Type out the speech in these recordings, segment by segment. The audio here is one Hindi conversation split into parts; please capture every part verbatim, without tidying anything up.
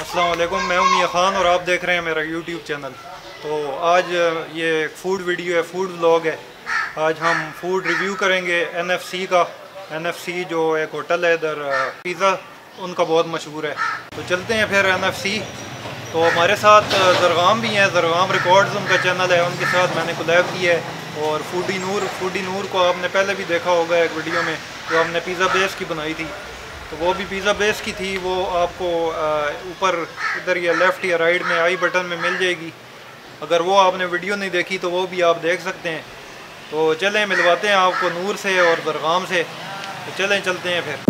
अस्सलाम वालेकुम, मैं हूं मियां ख़ान और आप देख रहे हैं मेरा यूट्यूब चैनल। तो आज ये फूड वीडियो है, फूड व्लॉग है। आज हम फूड रिव्यू करेंगे एन एफ सी का। एन एफ सी जो एक होटल है इधर, पिज़्ज़ा उनका बहुत मशहूर है। तो चलते हैं फिर एन एफ सी। तो हमारे साथ ज़रगाम भी हैं, ज़रगाम रिकॉर्ड्स उनका चैनल है, उनके साथ मैंने कोलैब की है। और फूडी नूर फूडी नूर को आपने पहले भी देखा होगा एक वीडियो में, जो हमने पिज़्ज़ा बेस की बनाई थी। तो वो भी पिज़्ज़ा बेस की थी। वो आपको ऊपर इधर या लेफ़्ट या राइट में आई बटन में मिल जाएगी। अगर वो आपने वीडियो नहीं देखी तो वो भी आप देख सकते हैं। तो चलें मिलवाते हैं आपको नूर से और ज़रगाम से। तो चलें चलते हैं फिर।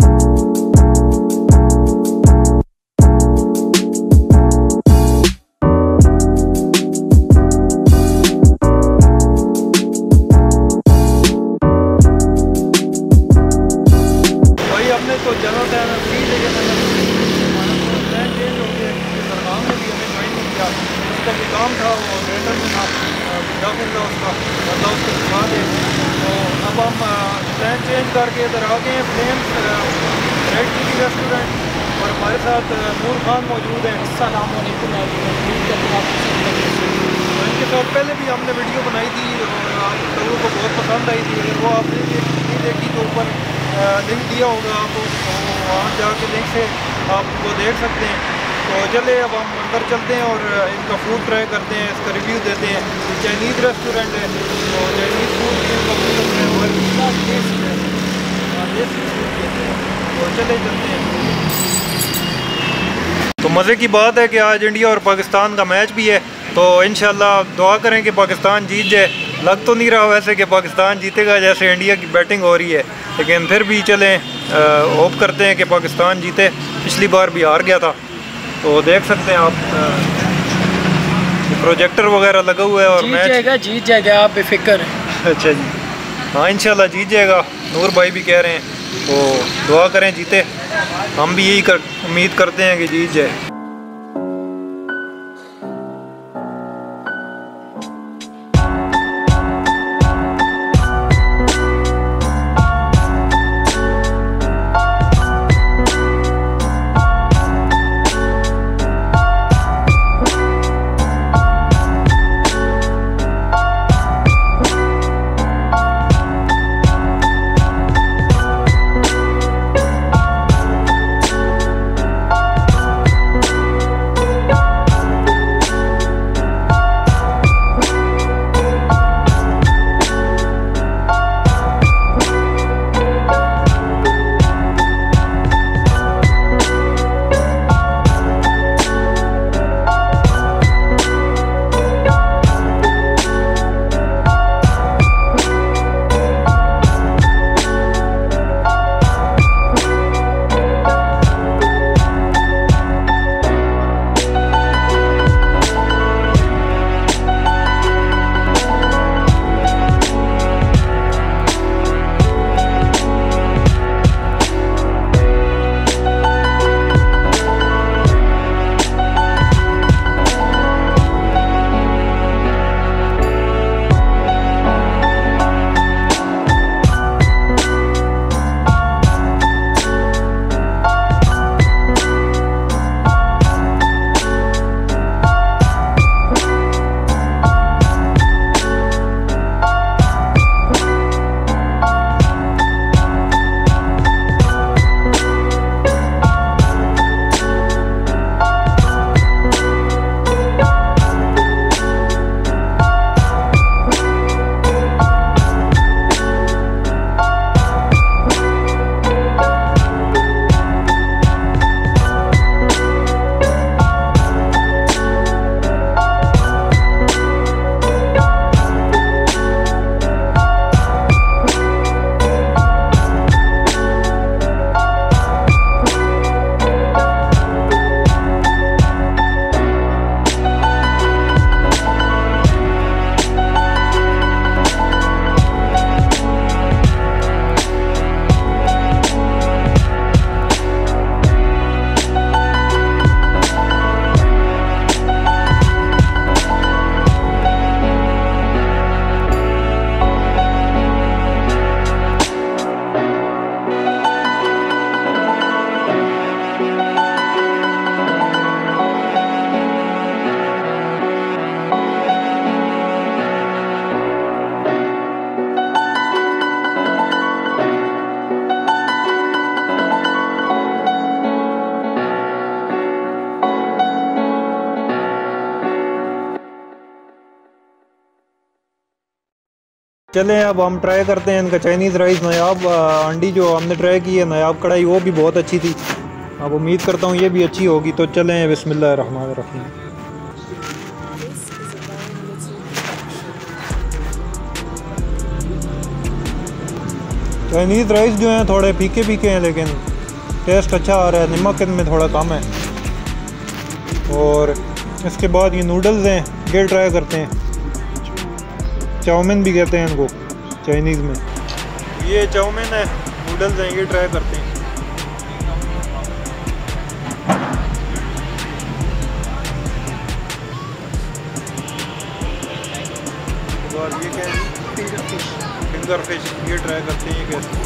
तो चलो था सी लेके हमारा तो प्लान चेंज हो गया क्योंकि ज़रगाम ने भी हमें ज्वाइन नहीं किया। उसका भी काम था, वो ऑपरेटर में था, विज्ञापन था उसका, मतलब उसको सिखा दे। तो अब हम प्लान चेंज करके इधर आ गए हैं फ्लेम्स रेड चिली रेस्टोरेंट। और हमारे साथ नूर खान मौजूद हैं। अस्सलाम वालेकुम। तो इनके साथ पहले भी हमने वीडियो बनाई थी और आप लोगों को बहुत पसंद आई थी। अगर वो आपने नहीं देखी तो ऊपर लिंक दिया होगा आपको, तो वहाँ जाके लिंक से आप वो देख सकते हैं। तो चले अब हम अंदर चलते हैं और इनका फूड ट्राई करते हैं, इसका रिव्यू देते हैं। चाइनीज़ रेस्टोरेंट है तो चाइनीज़ फूड भी इनका बहुत टेस्ट है, देसी फूड देते हैं। तो चले चलते हैं। तो मज़े की बात है कि आज इंडिया और पाकिस्तान का मैच भी है। तो इंशाल्लाह दुआ करें कि पाकिस्तान जीत जाए। लग तो नहीं रहा वैसे कि पाकिस्तान जीतेगा, जैसे इंडिया की बैटिंग हो रही है, लेकिन फिर भी चलें होप करते हैं कि पाकिस्तान जीते। पिछली बार भी हार गया था। तो देख सकते हैं आप, प्रोजेक्टर वगैरह लगा हुआ है और जीत मैच जाएगा जीत जाएगा आप बेफिक्र। अच्छा जी, हाँ इंशाल्लाह जीत जाएगा। नूर भाई भी कह रहे हैं, तो दुआ करें जीते। हम भी यही कर उम्मीद करते हैं कि जीत जाए। चलें अब हम ट्राई करते हैं इनका चाइनीज़ राइस। नायाब अंडी जो हमने ट्राई की है, नायाब कढ़ाई, वो भी बहुत अच्छी थी। अब उम्मीद करता हूँ ये भी अच्छी होगी। तो चलें, बिस्मिल्लाह रहमान रहीम। चाइनीज़ राइस जो हैं थोड़े फीके फीके हैं, लेकिन टेस्ट अच्छा आ रहा है। नमक इनमें थोड़ा कम है। और इसके बाद ये नूडल्स हैं, ये ट्राई करते हैं। चाउमीन भी कहते हैं इनको चाइनीज़ में। ये चाउमीन है, नूडल्स हैं, ये ट्राई करते हैं। उसके बाद ये क्या है, फिंगर फिश, ये ट्राई करते हैं। ये कैसे,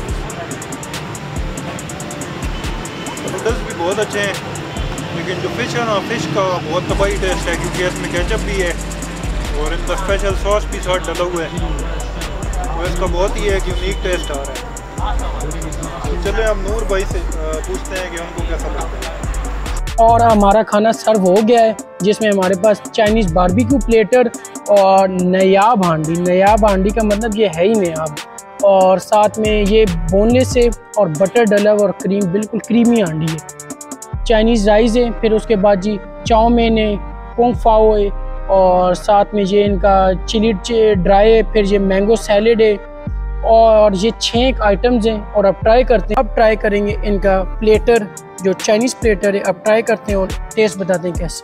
नूडल्स भी बहुत अच्छे हैं, लेकिन जो फ़िश है ना, फ़िश का बहुत तबाही टेस्ट है, क्योंकि इसमें केचप भी है और इनका स्पेशल सॉस भी साथ डला हुआ है। तो इसका बहुत ही एक यूनिक टेस्ट आ रहा है। तो चले हम नूर भाई से पूछते हैं कि उनको कैसा लगता है। और हमारा खाना सर्व हो गया है, जिसमें हमारे पास चाइनीज़ बारबेक्यू प्लेटर और नायाब हांडी। नायाब हांडी का मतलब ये है ही नायाब। और साथ में ये बोनलेस है और बटर डला हुआ और क्रीम, बिल्कुल क्रीमी हांडी है। चाइनीज़ राइस है, फिर उसके बाद जी चाउमीन है, पोंग फाओ है, और साथ में ये इनका चिली ड्राई है, फिर ये मैंगो सैलेड है, और ये छः आइटम्स हैं। और अब ट्राई करते हैं, अब ट्राई करेंगे इनका प्लेटर, जो चाइनीज़ प्लेटर है। अब ट्राई करते हैं और टेस्ट बताते हैं कैसे।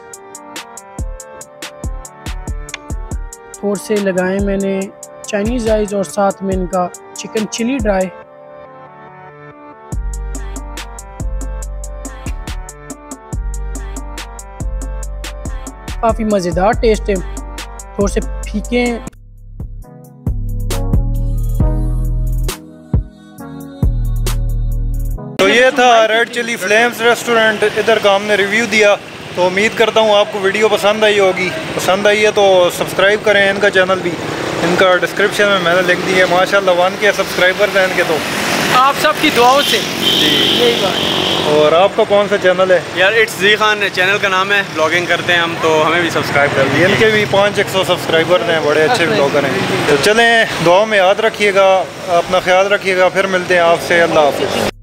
थोड़े से लगाए मैंने चाइनीज़ राइस और साथ में इनका चिकन चिली ड्राई। काफ़ी मज़ेदार टेस्ट है, थोड़े से फीके हैं। तो ये था रेड चिली फ्लेम्स रेस्टोरेंट, इधर का हमने रिव्यू दिया। तो उम्मीद करता हूँ आपको वीडियो पसंद आई होगी। पसंद आई है तो सब्सक्राइब करें इनका चैनल भी, इनका डिस्क्रिप्शन में मैंने लिख दी है। माशाल्लाह वन के सब्सक्राइबर्स हैं इनके। तो आप सबकी दुआओं से जी, यही बात। और आपका कौन सा चैनल है? यार इट्स जी खान चैनल का नाम है, ब्लॉगिंग करते हैं हम, तो हमें भी सब्सक्राइब कर दीजिए। इनके भी पाँच एक सौ सब्सक्राइबर हैं, बड़े अच्छे ब्लॉगर हैं। तो चलें, दुआ में याद रखिएगा, अपना ख्याल रखिएगा। फिर मिलते हैं आपसे। अल्लाह हाफ़िज़।